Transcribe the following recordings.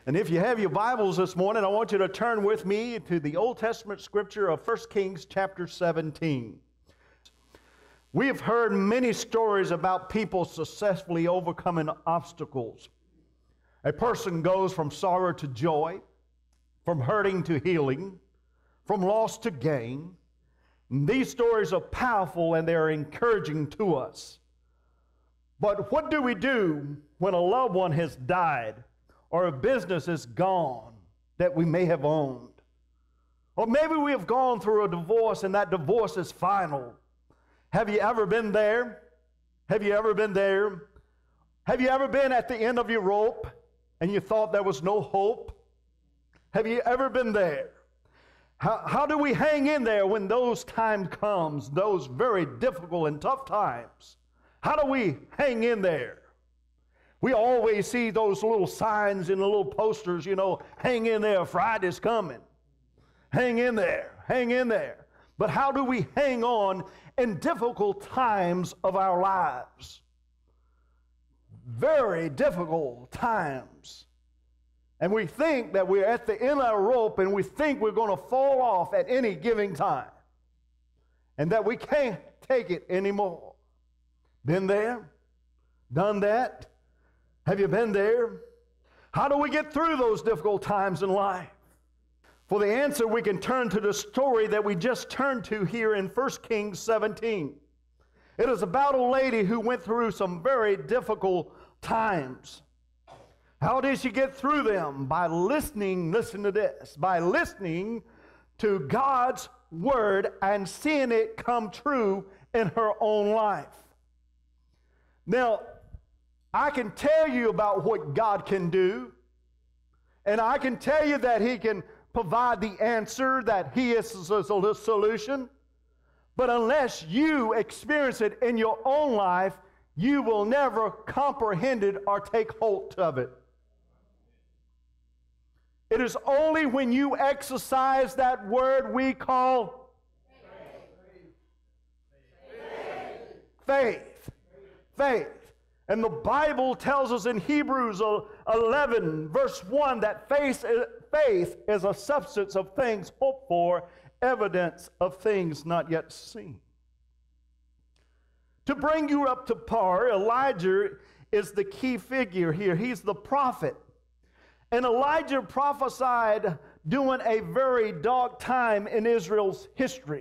And if you have your Bibles this morning, I want you to turn with me to the Old Testament scripture of 1 Kings chapter 17. We have heard many stories about people successfully overcoming obstacles. A person goes from sorrow to joy, from hurting to healing, from loss to gain. And these stories are powerful and they're encouraging to us. But what do we do when a loved one has died or a business is gone that we may have owned? Or maybe we have gone through a divorce and that divorce is final. Have you ever been there? Have you ever been there? Have you ever been at the end of your rope and you thought there was no hope? Have you ever been there? How do we hang in there when those times comes, those very difficult and tough times? How do we hang in there? We always see those little signs and the little posters, hang in there, Friday's coming. Hang in there, hang in there. But how do we hang on in difficult times of our lives? Very difficult times. And we think that we're at the end of our rope and we think we're going to fall off at any given time. And that we can't take it anymore. Been there? Done that? Have you been there? How do we get through those difficult times in life? For the answer, we can turn to the story that we just turned to here in 1 Kings 17. It is about a lady who went through some very difficult times. How did she get through them? By listening, listen to this, by listening to God's word and seeing it come true in her own life. Now, I can tell you about what God can do, and I can tell you that He can provide the answer, that He is the solution, but unless you experience it in your own life, you will never comprehend it or take hold of it. It is only when you exercise that word we call faith. Faith. And the Bible tells us in Hebrews 11, verse 1, that faith is a substance of things hoped for, evidence of things not yet seen. To bring you up to par, Elijah is the key figure here. He's the prophet. And Elijah prophesied during a very dark time in Israel's history.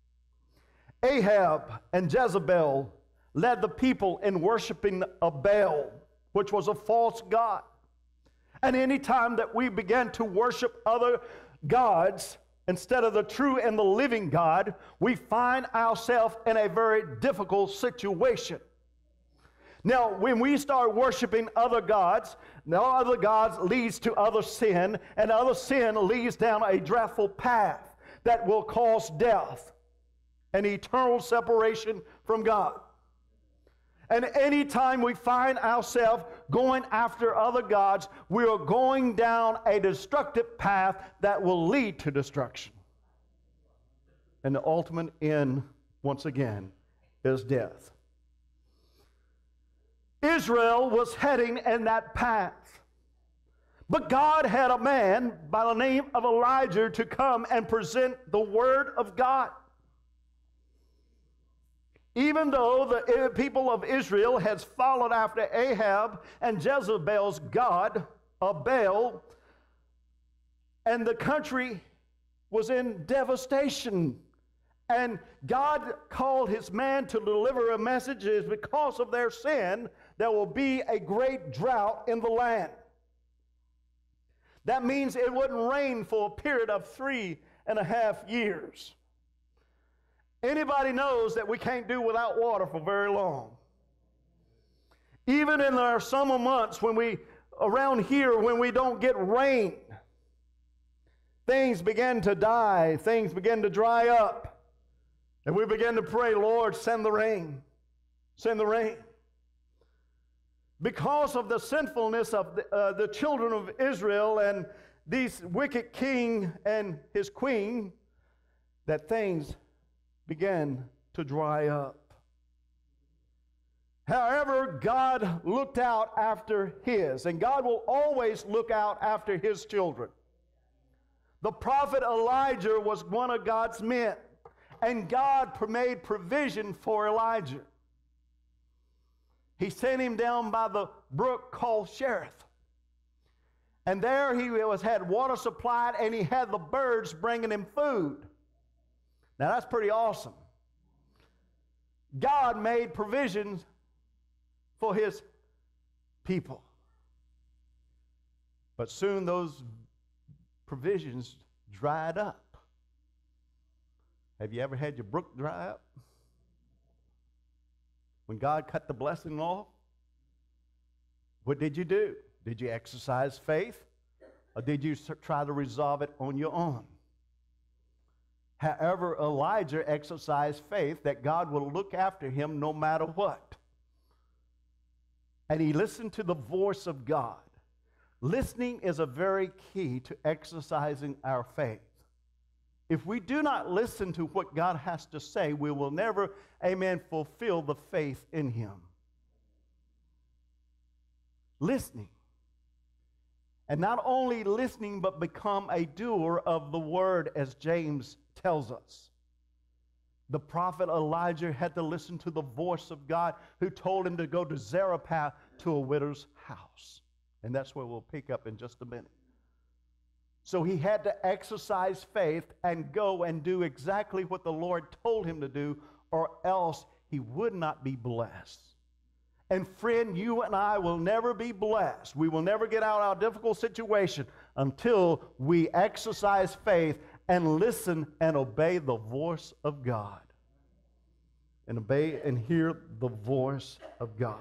Ahab and Jezebel led the people in worshiping a Baal, which was a false god. And any time that we begin to worship other gods instead of the true and the living God, we find ourselves in a very difficult situation. Now, when we start worshiping other gods, now other gods leads to other sin, and other sin leads down a dreadful path that will cause death and eternal separation from God. And anytime we find ourselves going after other gods, we are going down a destructive path that will lead to destruction. And the ultimate end, once again, is death. Israel was heading in that path. But God had a man by the name of Elijah to come and present the word of God. Even though the people of Israel has followed after Ahab and Jezebel's god, Baal, and the country was in devastation. And God called his man to deliver a message is because of their sin, there will be a great drought in the land. That means it wouldn't rain for a period of 3.5 years. Anybody knows that we can't do without water for very long. Even in our summer months around here when we don't get rain, things begin to die, things begin to dry up. And we begin to pray, Lord, send the rain. Send the rain. Because of the sinfulness of the children of Israel and these wicked king and his queen, that things began to dry up. However, God looked out after his, and God will always look out after his children. The prophet Elijah was one of God's men, and God made provision for Elijah. He sent him down by the brook called Cherith. And there he had water supplied, and he had the birds bringing him food. Now that's pretty awesome. God made provisions for his people. But soon those provisions dried up. Have you ever had your brook dry up? When God cut the blessing off, what did you do? Did you exercise faith, or did you try to resolve it on your own? However, Elijah exercised faith that God will look after him no matter what. And he listened to the voice of God. Listening is a very key to exercising our faith. If we do not listen to what God has to say, we will never, amen, fulfill the faith in him. Listening. And not only listening, but become a doer of the word, as James tells us. The prophet Elijah had to listen to the voice of God, who told him to go to Zarephath to a widow's house. And that's where we'll pick up in just a minute. So he had to exercise faith and go and do exactly what the Lord told him to do, or else he would not be blessed. And friend, you and I will never be blessed. We will never get out of our difficult situation until we exercise faith and listen and obey the voice of God. And obey and hear the voice of God.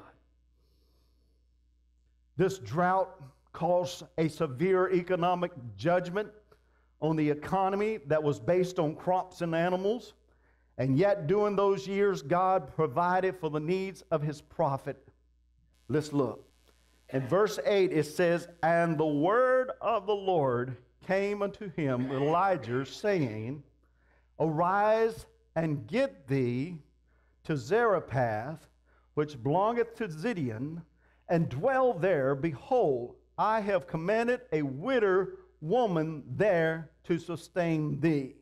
This drought caused a severe economic judgment on the economy that was based on crops and animals. And yet, during those years, God provided for the needs of his prophet. Let's look. In verse 8, it says, "And the word of the Lord came unto him, Elijah, saying, Arise and get thee to Zarephath, which belongeth to Zidon, and dwell there. Behold, I have commanded a widow woman there to sustain thee."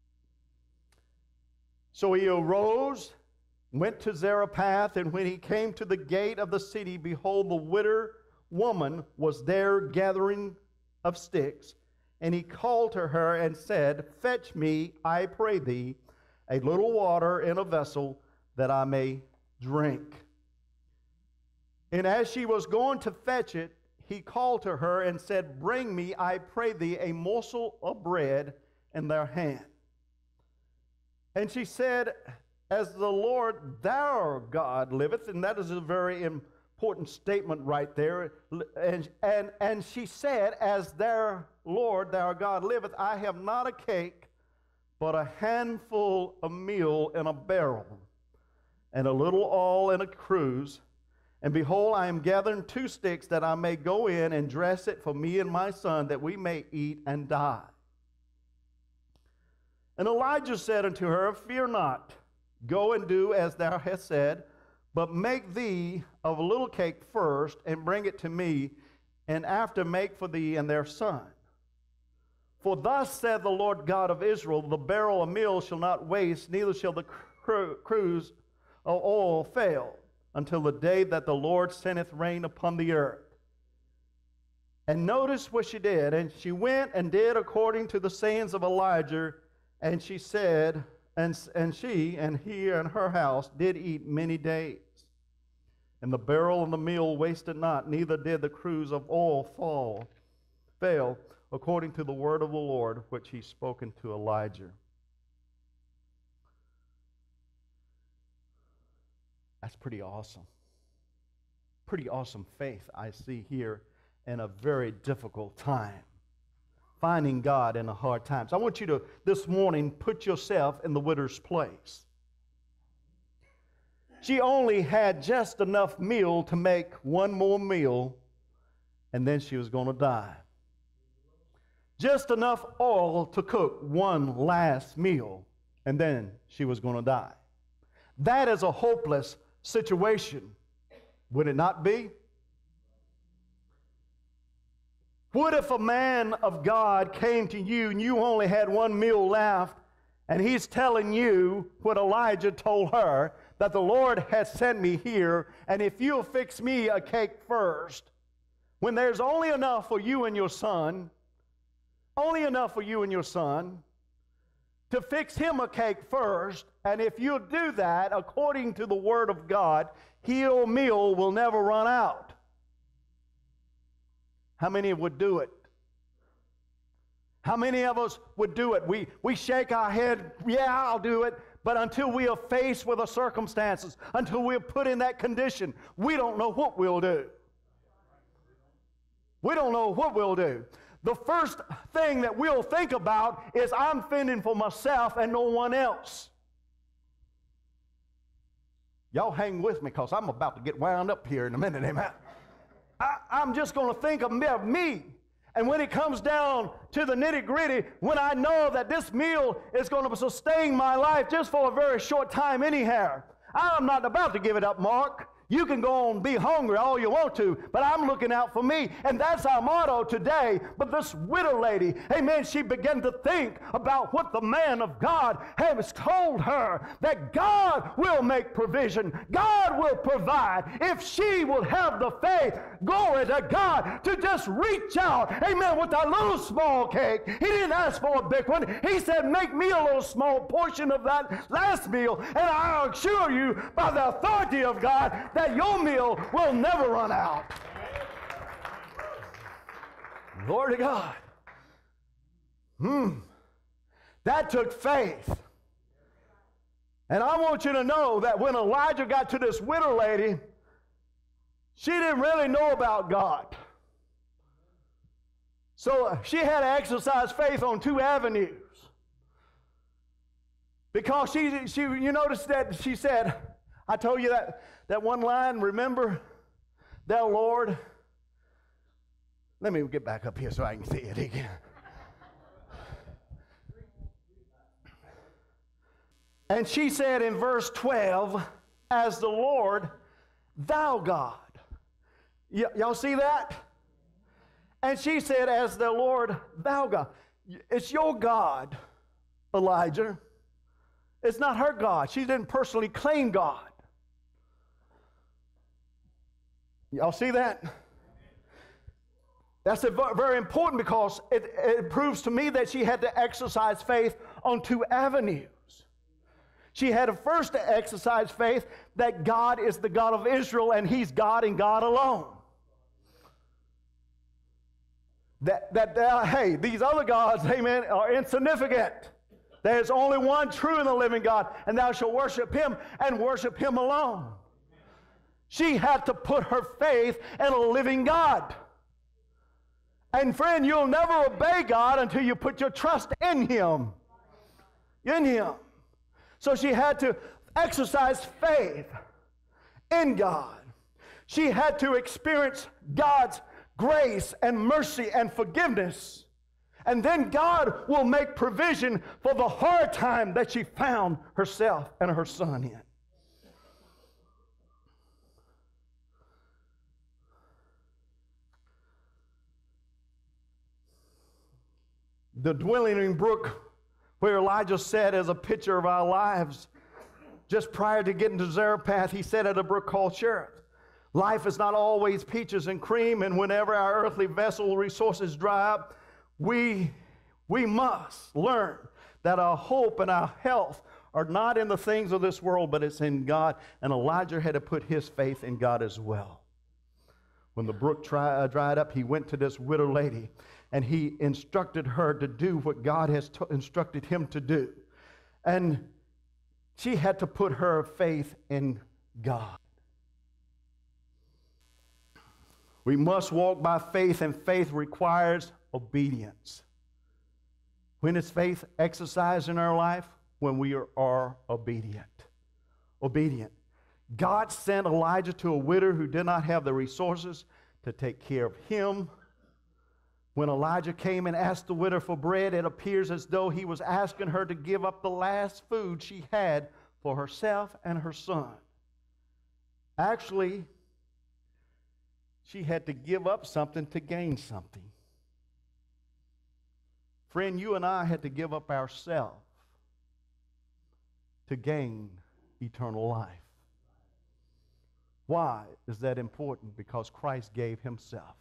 So he arose, went to Zarephath, and when he came to the gate of the city, behold, the widow woman was there gathering of sticks. And he called to her and said, Fetch me, I pray thee, a little water in a vessel, that I may drink. And as she was going to fetch it, he called to her and said, Bring me, I pray thee, a morsel of bread in their hand. And she said, As the Lord thou God liveth, and that is a very important statement right there. And she said, As their Lord, thou God liveth, I have not a cake, but a handful of meal in a barrel, and a little oil in a cruse. And behold, I am gathering 2 sticks, that I may go in and dress it for me and my son, that we may eat and die. And Elijah said unto her, Fear not, go and do as thou hast said, but make thee of a little cake first, and bring it to me, and after make for thee and their son. For thus said the Lord God of Israel, The barrel of meal shall not waste, neither shall the cruse of oil fail, until the day that the Lord sendeth rain upon the earth. And notice what she did. And she went and did according to the sayings of Elijah. And she said, and she and he and her house did eat many days. And the barrel and the meal wasted not, neither did the cruse of oil fail, according to the word of the Lord, which he spoken to Elijah. That's pretty awesome. Pretty awesome faith I see here in a very difficult time. Finding God in a hard time. So I want you to, this morning, put yourself in the widow's place. She only had just enough meal to make one more meal, and then she was going to die. Just enough oil to cook one last meal, and then she was going to die. That is a hopeless situation. Would it not be? What if a man of God came to you and you only had one meal left, and he's telling you what Elijah told her, that the Lord has sent me here, and if you'll fix me a cake first, when there's only enough for you and your son, to fix him a cake first, and if you'll do that according to the Word of God, your meal will never run out. How many would do it? How many of us would do it? We shake our head, yeah, I'll do it, but until we are faced with the circumstances, until we're put in that condition, we don't know what we'll do. We don't know what we'll do. The first thing that we'll think about is I'm fending for myself and no one else. Y'all hang with me because I'm about to get wound up here in a minute, amen. I'm just going to think of me. And when it comes down to the nitty-gritty, when I know that this meal is going to sustain my life just for a very short time anyhow, I'm not about to give it up, Mark. You can go on and be hungry all you want to, but I'm looking out for me. And that's our motto today. But this widow lady, amen, she began to think about what the man of God has told her, that God will make provision. God will provide. If she will have the faith, glory to God, to just reach out, amen, with a little small cake. He didn't ask for a big one. He said, make me a little small portion of that last meal, and I'll assure you by the authority of God that your meal will never run out. Glory to God. That took faith. And I want you to know that when Elijah got to this widow lady, she didn't really know about God. So she had to exercise faith on two avenues. Because you notice that she said, I told you that one line, remember, thou Lord. Let me get back up here so I can see it again. And she said in verse 12, as the Lord, thou God. Y'all see that? And she said, as the Lord, thou God. It's your God, Elijah. It's not her God. She didn't personally claim God. Y'all see that? That's very important because it proves to me that she had to exercise faith on two avenues. She had to first exercise faith that God is the God of Israel and He's God and God alone. Hey, these other gods, amen, are insignificant. There's only one true and the living God, and thou shalt worship Him and worship Him alone. She had to put her faith in a living God. And friend, you'll never obey God until you put your trust in Him. In Him. So she had to exercise faith in God. She had to experience God's grace and mercy and forgiveness. And then God will make provision for the hard time that she found herself and her son in. The dwindling brook where Elijah sat as a picture of our lives. Just prior to getting to Zarephath, he sat at a brook called Cherith. Life is not always peaches and cream, and whenever our earthly vessel resources dry up, we must learn that our hope and our health are not in the things of this world, but it's in God. And Elijah had to put his faith in God as well. When the brook dried up, he went to this widow lady, and he instructed her to do what God has instructed him to do. And she had to put her faith in God. We must walk by faith, and faith requires obedience. When is faith exercised in our life? When we are obedient. Obedient. God sent Elijah to a widow who did not have the resources to take care of him. When Elijah came and asked the widow for bread, it appears as though he was asking her to give up the last food she had for herself and her son. Actually, She had to give up something to gain something. Friend, you and I had to give up ourselves to gain eternal life. Why is that important? Because Christ gave himself.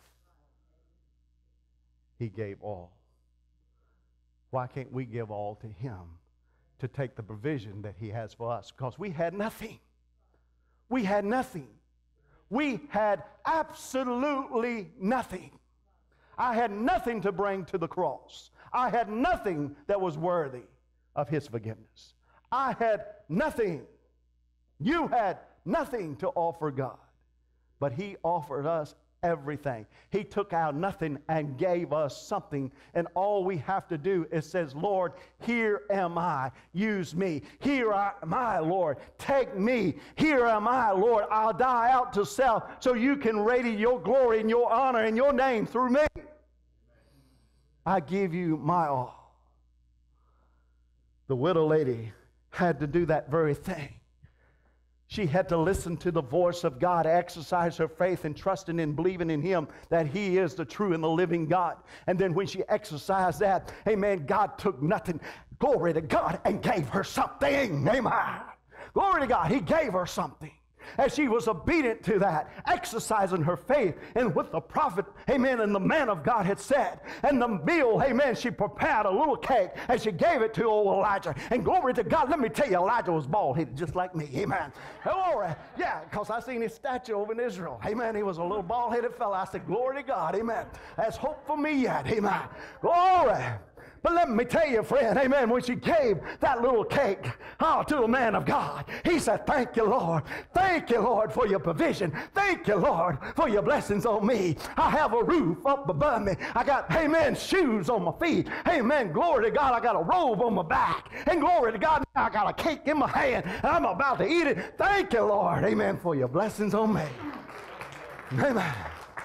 He gave all. Why can't we give all to him to take the provision that he has for us? Because we had nothing. We had nothing. We had absolutely nothing. I had nothing to bring to the cross. I had nothing that was worthy of his forgiveness. I had nothing. You had nothing to offer God. But he offered us everything. He took our nothing and gave us something. And all we have to do is says, Lord, here am I. Use me. Here am I, Lord. Take me. Here am I, Lord. I'll die out to self so you can radiate your glory and your honor and your name through me. I give you my all. The widow lady had to do that very thing. She had to listen to the voice of God, exercise her faith and trusting and believing in him that he is the true and the living God. And then when she exercised that, amen, God took nothing, glory to God, and gave her something. Amen. Glory to God, he gave her something. As she was obedient to that, exercising her faith and what the prophet, amen, and the man of God had said. And the meal, amen, she prepared a little cake and she gave it to old Elijah. And glory to God, let me tell you, Elijah was bald-headed just like me, amen. Glory, yeah, because I seen his statue over in Israel, amen. He was a little bald-headed fella. I said, glory to God, amen. There's hope for me yet, amen. Glory. But let me tell you, friend, amen, when she gave that little cake to the man of God, he said, thank you, Lord. Thank you, Lord, for your provision. Thank you, Lord, for your blessings on me. I have a roof up above me. I got, amen, shoes on my feet. Amen, glory to God, I got a robe on my back. And glory to God, I got a cake in my hand, and I'm about to eat it. Thank you, Lord, amen, for your blessings on me. Amen.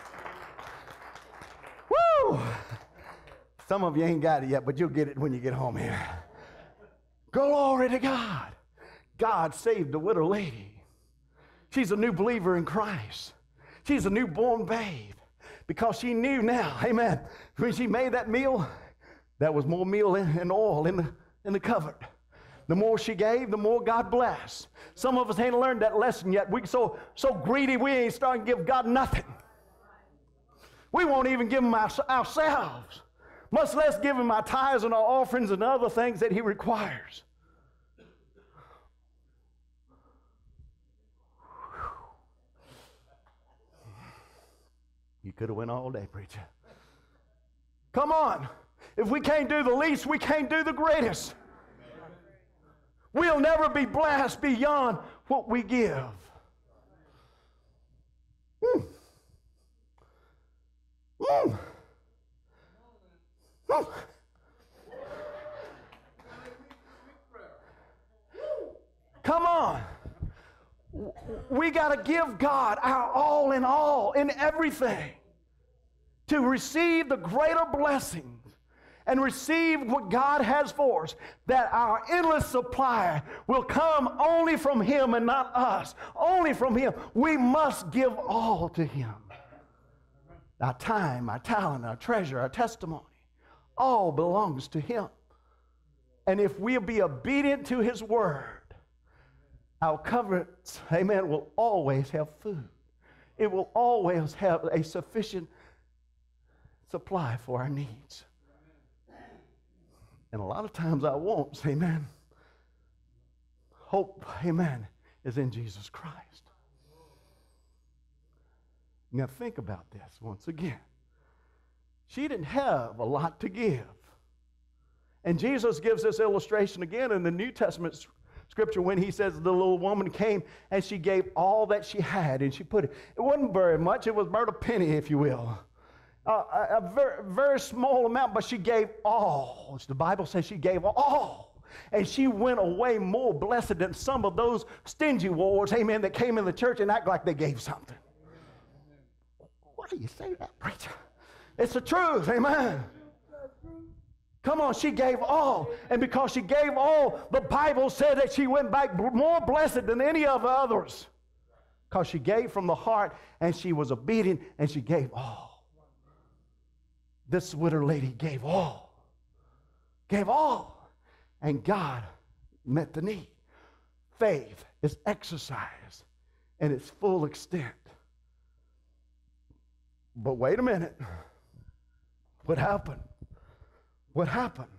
Woo! Some of you ain't got it yet, but you'll get it when you get home here. Glory to God. God saved the widow lady. She's a new believer in Christ. She's a newborn babe because she knew now, amen, when she made that meal, there was more meal and oil in the cupboard. The more she gave, the more God blessed. Some of us ain't learned that lesson yet. We're so greedy, we ain't starting to give God nothing. We won't even give him ourselves. Much less give him our tithes and our offerings and other things that he requires. You could have went all day, preacher. Come on. If we can't do the least, we can't do the greatest. We'll never be blessed beyond what we give. Come on. We got to give God our all in everything to receive the greater blessings and receive what God has for us, that our endless supply will come only from him and not us, only from him. We must give all to him. Our time, our talent, our treasure, our testimony, all belongs to him. And if we'll be obedient to his word, our cupboards, amen, will always have food. It will always have a sufficient supply for our needs. And a lot of times our wants, amen, hope, amen, is in Jesus Christ. Now think about this once again. She didn't have a lot to give. And Jesus gives this illustration again in the New Testament scripture when he says the little woman came and she gave all that she had and she put it. It wasn't very much. It was about a penny, if you will. A very, very small amount, but she gave all. The Bible says she gave all. And she went away more blessed than some of those stingy wards, amen, that came in the church and act like they gave something. Why do you say that, preacher? It's the truth, amen. Come on, she gave all. And because she gave all, the Bible said that she went back more blessed than any of the others. because she gave from the heart and she was obedient and she gave all. This widow lady gave all. Gave all. And God met the need. Faith is exercised in its full extent. But wait a minute. What happened? What happened?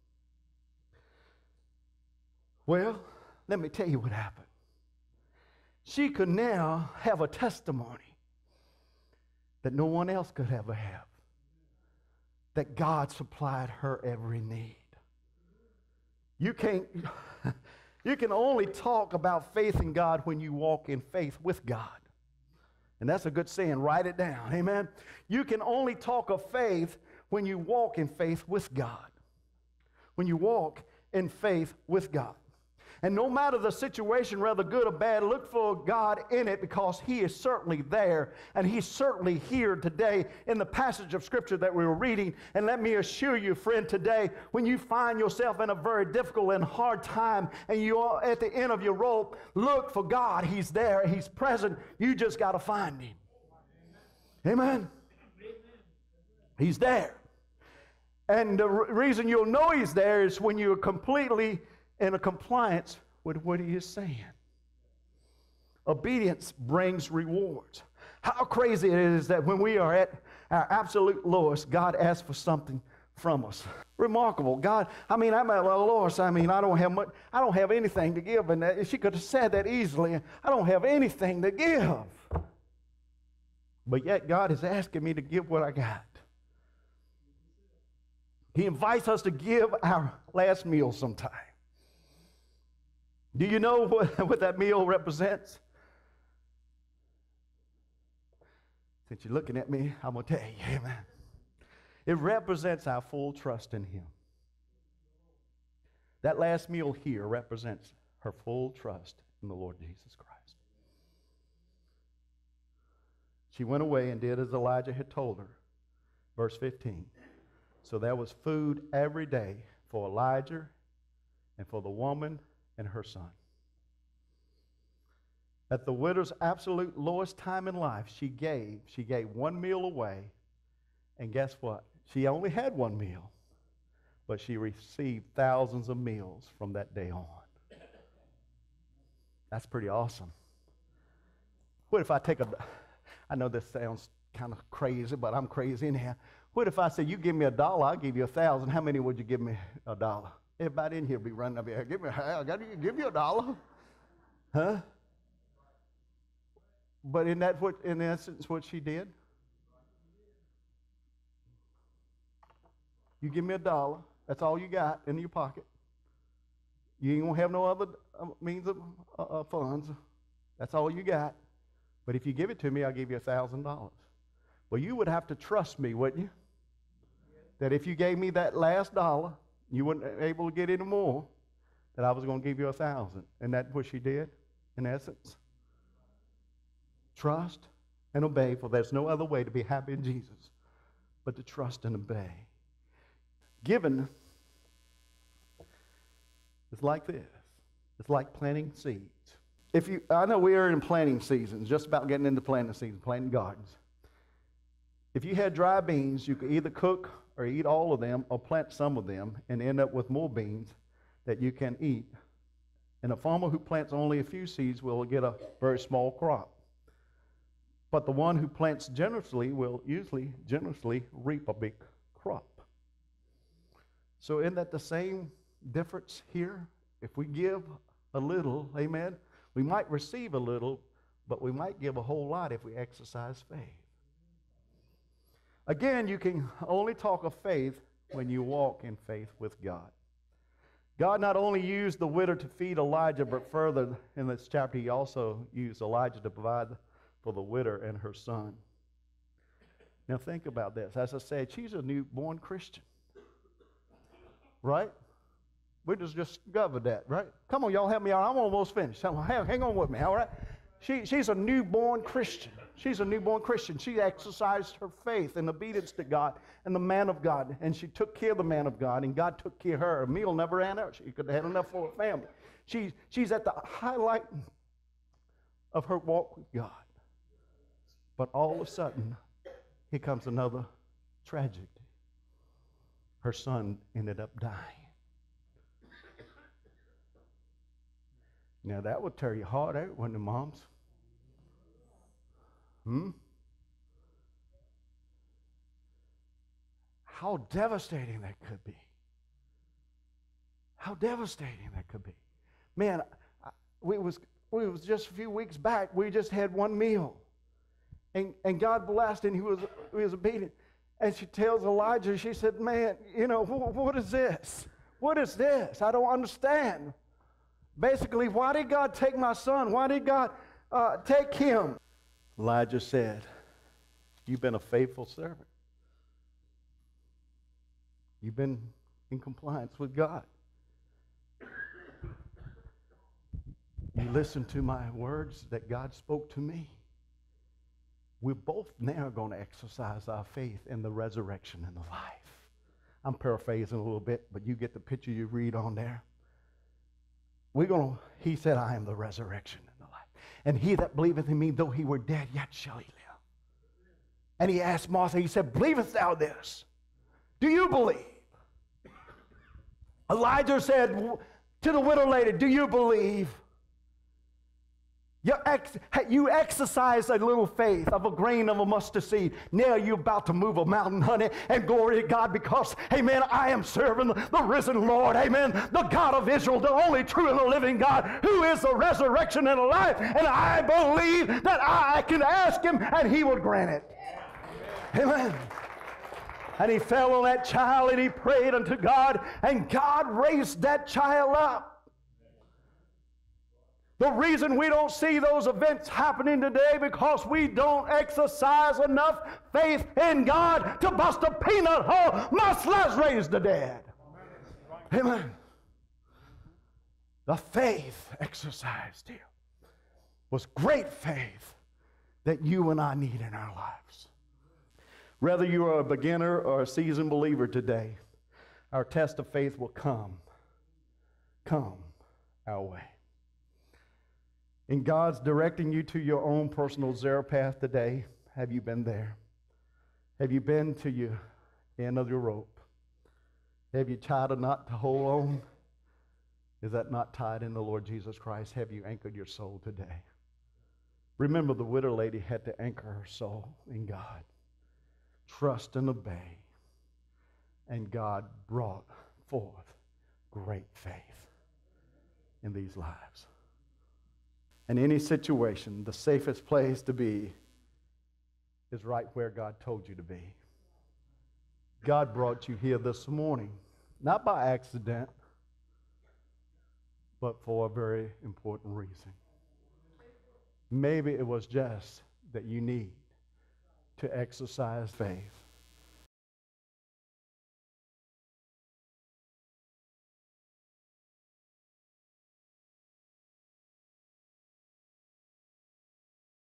Well, let me tell you what happened. She could now have a testimony that no one else could ever have. That God supplied her every need. You can only talk about faith in God when you walk in faith with God. And that's a good saying. Write it down. Amen. You can only talk of faith when you walk in faith with God. When you walk in faith with God. And no matter the situation, whether good or bad, look for God in it, because He is certainly there. And He's certainly here today in the passage of Scripture that we were reading. And let me assure you, friend, today, when you find yourself in a very difficult and hard time and you are at the end of your rope, look for God. He's there. He's present. You just got to find Him. Amen. He's there. And the reason you'll know He's there is when you're completely in a compliance with what He is saying. Obedience brings rewards. How crazy it is that when we are at our absolute lowest, God asks for something from us. Remarkable. God, I'm at my lowest. I don't have much. I don't have anything to give. And she could have said that easily. I don't have anything to give. But yet God is asking me to give what I got. He invites us to give our last meal sometime. Do you know what that meal represents? Since you're looking at me, I'm going to tell you, amen. It represents our full trust in Him. That last meal here represents her full trust in the Lord Jesus Christ. She went away and did as Elijah had told her. Verse 15. So there was food every day for Elijah and for the woman and her son. At the widow's absolute lowest time in life, she gave one meal away. And guess what? She only had one meal, but she received thousands of meals from that day on. That's pretty awesome. What if I I know this sounds kind of crazy, but I'm crazy anyhow. What if I say, you give me $1, I'll give you 1,000. How many would you give me $1? Everybody in here be running up here. I got to give you $1. Huh? But in essence, what she did? You give me $1. That's all you got in your pocket. You ain't going to have no other means of funds. That's all you got. But if you give it to me, I'll give you $1,000. Well, you would have to trust me, wouldn't you? That if you gave me that last $1, you weren't able to get any more, that I was going to give you 1,000. And that's what she did, in essence. Trust and obey, for there's no other way to be happy in Jesus but to trust and obey. Giving is like this. It's like planting seeds. I know we are in planting season, just about getting into planting season, planting gardens. If you had dry beans, you could either cook or eat all of them or plant some of them and end up with more beans that you can eat. And a farmer who plants only a few seeds will get a very small crop. But the one who plants generously will usually generously reap a big crop. So isn't that the same difference here? If we give a little, amen, we might receive a little, but we might give a whole lot if we exercise faith. Again, you can only talk of faith when you walk in faith with God. God not only used the widow to feed Elijah, but further in this chapter, He also used Elijah to provide for the widow and her son. Now think about this. As I said, she's a newborn Christian. Right? We just discovered that, right? Come on, y'all, help me out. I'm almost finished. Hang on with me, all right? She's a newborn Christian. She's a newborn Christian. She exercised her faith and obedience to God and the man of God, and she took care of the man of God, and God took care of her. Her meal never ran out. She could have had enough for her family. She's at the highlight of her walk with God. But all of a sudden, here comes another tragedy. Her son ended up dying. Now that would tear your heart out, wouldn't it, moms? How devastating that could be. How devastating that could be. Man, we was just a few weeks back, we just had one meal. And God blessed, and he was obedient. And she tells Elijah, she said, man, what is this? What is this? I don't understand. Basically, why did God take my son? Why did God take him? Elijah said, you've been a faithful servant. You've been in compliance with God. You listened to my words that God spoke to me. We're both now going to exercise our faith in the resurrection and the life. I'm paraphrasing a little bit, but you get the picture you read on there. He said, I am the resurrection and the life. And he that believeth in me, though he were dead, yet shall he live. And he asked Martha, he said, believest thou this? Do you believe? Elijah said to the widow lady, do you believe? You exercise a little faith of a grain of a mustard seed. Now you're about to move a mountain, honey, and glory to God because, amen, I am serving the risen Lord, amen, the God of Israel, the only true and the living God, who is the resurrection and the life, and I believe that I can ask him and he will grant it. Amen. And he fell on that child and he prayed unto God, and God raised that child up. The reason we don't see those events happening today because we don't exercise enough faith in God to bust a peanut hole, much less raise the dead. Amen. The faith exercised here was great faith that you and I need in our lives. Whether you are a beginner or a seasoned believer today, our test of faith will come our way. And God's directing you to your own personal zero path today. Have you been there? Have you been to your end of your rope? Have you tied a knot to hold on? Is that knot tied in the Lord Jesus Christ? Have you anchored your soul today? Remember, the widow lady had to anchor her soul in God. Trust and obey. And God brought forth great faith in these lives. In any situation, the safest place to be is right where God told you to be. God brought you here this morning, not by accident, but for a very important reason. Maybe it was just that you need to exercise faith